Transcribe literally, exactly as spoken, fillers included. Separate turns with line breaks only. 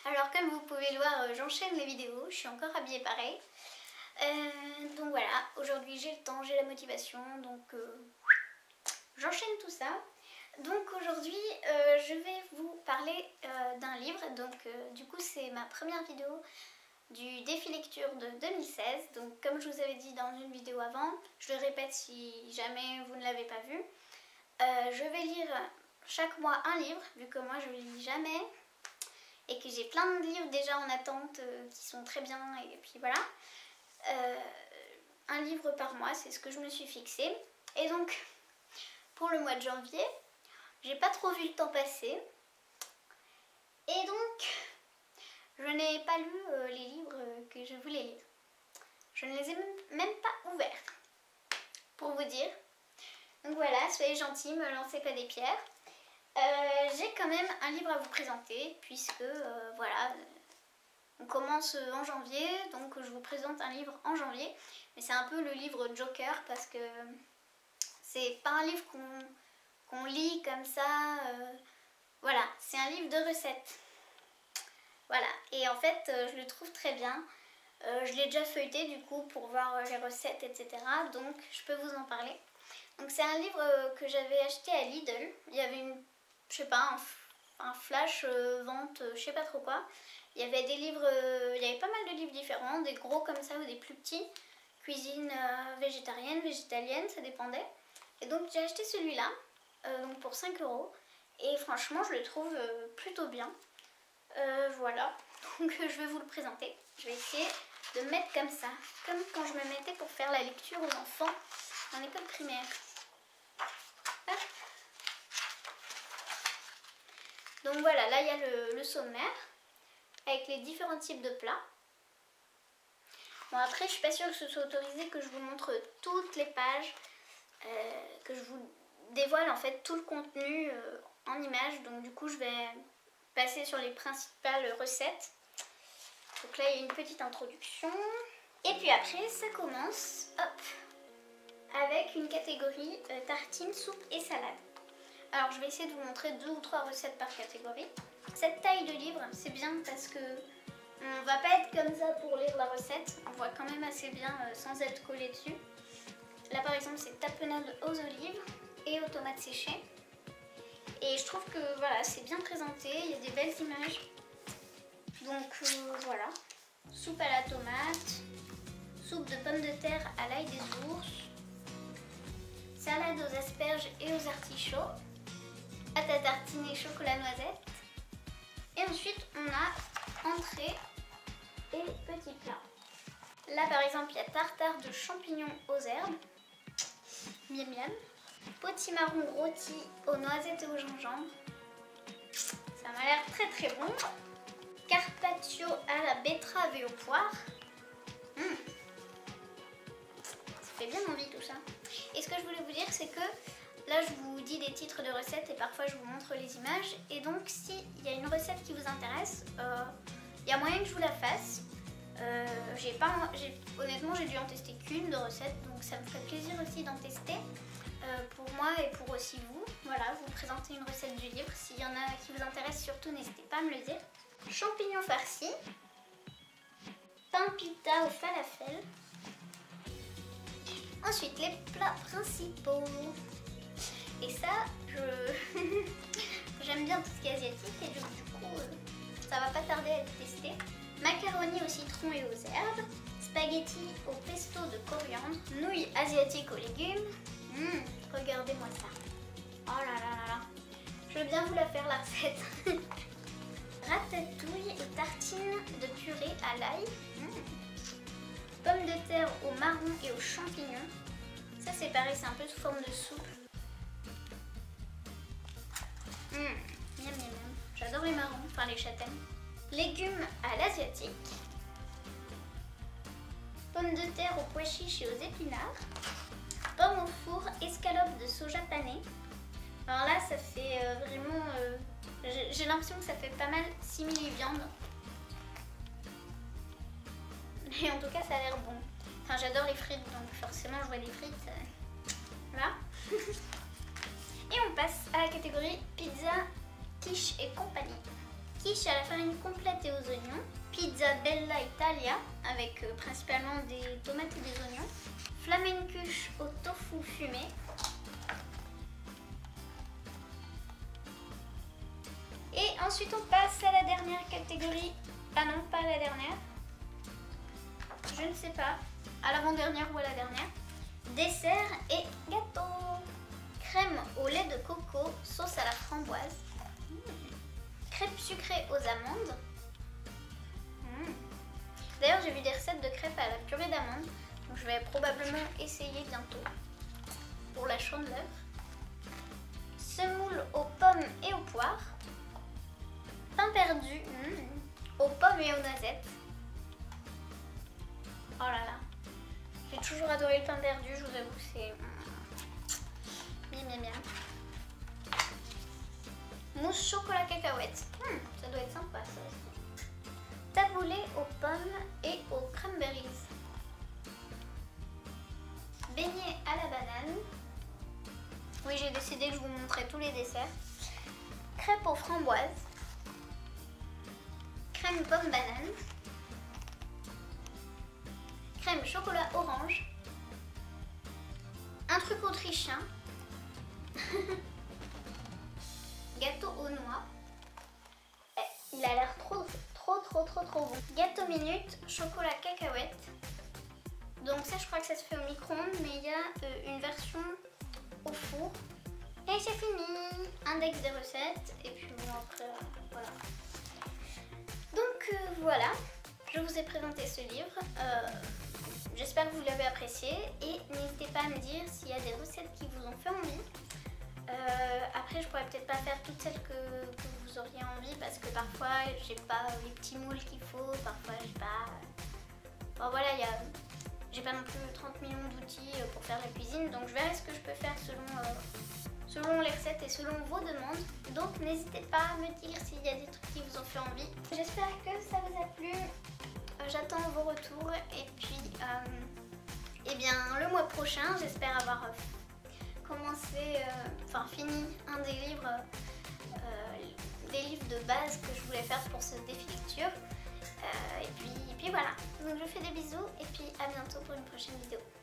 Alors comme vous pouvez le voir, j'enchaîne les vidéos, je suis encore habillée pareil. Euh, donc voilà, aujourd'hui j'ai le temps, j'ai la motivation, donc euh, j'enchaîne tout ça. Donc aujourd'hui euh, je vais vous parler euh, d'un livre, donc euh, du coup c'est ma première vidéo du défi lecture de deux mille seize. Donc comme je vous avais dit dans une vidéo avant, je le répète si jamais vous ne l'avez pas vu, euh, je vais lire chaque mois un livre, vu que moi je ne lis jamais et que j'ai plein de livres déjà en attente euh, qui sont très bien, et puis voilà. Euh, un livre par mois, c'est ce que je me suis fixé. Et donc pour le mois de janvier, j'ai pas trop vu le temps passer et donc je n'ai pas lu euh, les livres que je voulais lire. Je ne les ai même, même pas ouverts, pour vous dire. Donc voilà, soyez gentils, me lancez pas des pierres. Euh, j'ai quand même un livre à vous présenter, puisque euh, voilà, on commence en janvier, donc je vous présente un livre en janvier. Mais c'est un peu le livre Joker, parce que c'est pas un livre qu'on qu'on lit comme ça. Euh, voilà, c'est un livre de recettes. Voilà, et en fait, euh, je le trouve très bien. Euh, je l'ai déjà feuilleté du coup pour voir euh, les recettes, et cetera. Donc je peux vous en parler. Donc c'est un livre euh, que j'avais acheté à Lidl. Il y avait une, je sais pas, un, un flash euh, vente, euh, je sais pas trop quoi. Il y avait des livres, euh, il y avait pas mal de livres différents, des gros comme ça ou des plus petits. Cuisine euh, végétarienne, végétalienne, ça dépendait. Et donc j'ai acheté celui-là, euh, donc pour cinq euros. Et franchement, je le trouve euh, plutôt bien. Euh, voilà, donc je vais vous le présenter. Je vais essayer de me mettre comme ça, comme quand je me mettais pour faire la lecture aux enfants en école primaire. Hop. Donc voilà, là il y a le, le sommaire avec les différents types de plats. Bon, après je suis pas sûre que ce soit autorisé que je vous montre toutes les pages, euh, que je vous dévoile en fait tout le contenu euh, en images. Donc du coup je vais passer sur les principales recettes. Donc là il y a une petite introduction. Et puis après ça commence, hop, avec une catégorie euh, tartines, soupe et salade. Alors je vais essayer de vous montrer deux ou trois recettes par catégorie. Cette taille de livre, c'est bien parce que on va pas être comme ça pour lire la recette. On voit quand même assez bien euh, sans être collé dessus. Là par exemple c'est tapenade aux olives et aux tomates séchées. Et je trouve que voilà, c'est bien présenté, il y a des belles images. Donc euh, voilà, soupe à la tomate, soupe de pommes de terre à l'ail des ours, salade aux asperges et aux artichauts, pâte à tartiner chocolat noisette. Et ensuite on a entrée et petits plats. Là par exemple il y a tartare de champignons aux herbes, miam miam. Potimarron rôti aux noisettes et au gingembre. Ça m'a l'air très très bon. Carpaccio à la betterave et aux poires. Mmh. Ça fait bien envie tout ça. Et ce que je voulais vous dire, c'est que là je vous dis des titres de recettes et parfois je vous montre les images. Et donc s'il y a une recette qui vous intéresse, il euh, y a moyen que je vous la fasse. Euh, j'ai pas, j'ai, honnêtement j'ai dû en tester qu'une de recette, donc ça me ferait plaisir aussi d'en tester. Euh, pour moi et pour aussi vous, voilà, vous présenter une recette du livre. S'il y en a qui vous intéressent, surtout n'hésitez pas à me le dire. Champignons farcis, pain pita au falafel. Ensuite les plats principaux. Et ça, je j'aime bien tout ce qui est asiatique et du, du coup euh, ça va pas tarder à être testé. Macaroni au citron et aux herbes, spaghettis au pesto de coriandre, nouilles asiatiques aux légumes. Mmh, regardez-moi ça. Oh là là là là. Je veux bien vous la faire la recette. Ratatouille et tartines de purée à l'ail. Mmh. Pommes de terre au marron et aux champignons. Ça c'est pareil, c'est un peu sous forme de soupe. Mmh, miam miam miam. J'adore les marrons, enfin les châtaignes. Légumes à l'asiatique. Pommes de terre aux pois chiches et aux épinards. Pommes au four, escalope de soja pané. Alors là, ça fait euh, vraiment... Euh, j'ai l'impression que ça fait pas mal simili-viande. Mais en tout cas, ça a l'air bon. Enfin, j'adore les frites, donc forcément, je vois des frites. Euh, voilà. Et on passe à la catégorie pizza, quiche et compagnie. Quiche, Quiche à la farine complète et aux oignons. Pizza Bella Italia avec euh, principalement des tomates et des oignons. Flamencuche au tofu fumé. Et ensuite on passe à la dernière catégorie. Ah non, pas la dernière. Je ne sais pas. À l'avant-dernière ou à la dernière. Dessert et gâteau. Crème au lait de coco, sauce à la framboise. Mmh. Crêpes sucrées aux amandes. Mmh. D'ailleurs, j'ai vu des recettes de crêpes à la purée d'amandes. Donc je vais probablement essayer bientôt. Pour la chandeleur. Semoule aux pommes et aux poires. Pain perdu. Mmh. Aux pommes et aux noisettes. Oh là là. J'ai toujours adoré le pain perdu, je vous avoue, c'est bien bien bien. Mousse chocolat cacahuète. Hmm, ça doit être sympa ça aussi. Taboulé aux pommes et aux cranberries. Beignet à la banane. Oui, j'ai décidé que je vous montrais tous les desserts. Crêpes aux framboises. Crème pomme banane. Crème chocolat orange. Un truc autrichien. Gâteau aux noix. Eh, il a l'air trop trop trop trop trop bon. Gâteau minute, chocolat cacahuète. Donc ça je crois que ça se fait au micro-ondes, mais il y a euh, une version au four. Et c'est fini. Index des recettes. Et puis bon après euh, voilà. Donc euh, voilà. Je vous ai présenté ce livre. Euh, J'espère que vous l'avez apprécié et n'hésitez pas à me dire s'il y a des recettes qui vous ont fait envie. Euh, après, je pourrais peut-être pas faire toutes celles que, que vous auriez envie parce que parfois j'ai pas les petits moules qu'il faut, parfois j'ai pas. Enfin voilà, il y a, j'ai pas non plus trente millions d'outils pour faire la cuisine, donc je verrai ce que je peux faire selon, euh, selon les recettes et selon vos demandes. Donc n'hésitez pas à me dire s'il y a des trucs qui vous ont fait envie. J'espère que ça vous a plu. J'attends vos retours et puis euh, eh bien, le mois prochain, j'espère avoir euh, commencé, euh, enfin fini un des livres, euh, des livres de base que je voulais faire pour ce défi lecture. Euh, et, puis, et puis voilà, donc je vous fais des bisous et puis à bientôt pour une prochaine vidéo.